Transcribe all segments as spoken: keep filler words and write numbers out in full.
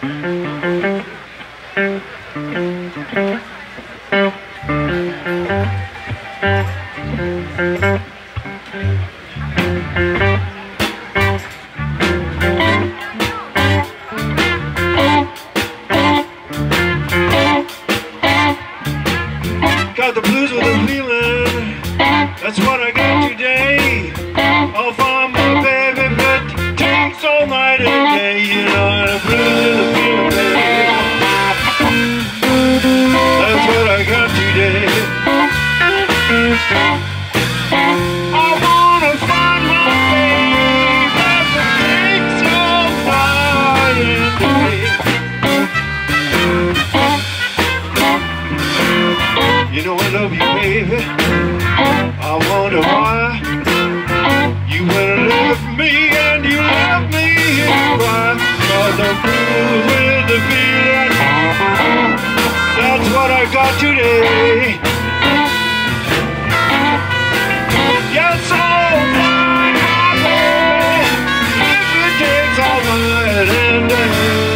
Got the blues with a feeling, that's what I got today. I'll find my baby, but it takes all night and day. You know, the blues with a feeling, baby, that's what I got today. I wanna find my baby, but it takes all night and day. You know I love you, baby. I wonder why you went and left me, and you left me here. Why? 'Cause I'm through with the feeling. That's what I got today. Yes, I'll find my baby if it takes all night and day.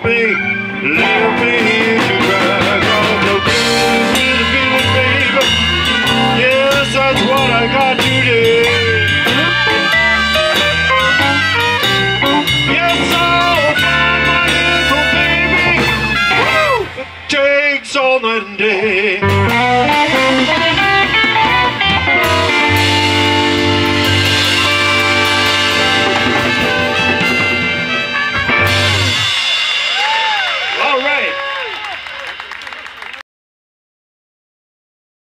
me, leave me